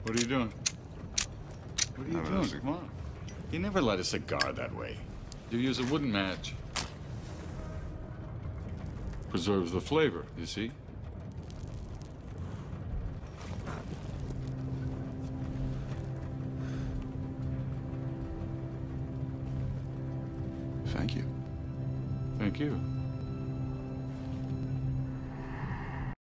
What are you doing? What are you doing? Come on. You never light a cigar that way. You use a wooden match. Preserves the flavor, you see? Thank you. Thank you.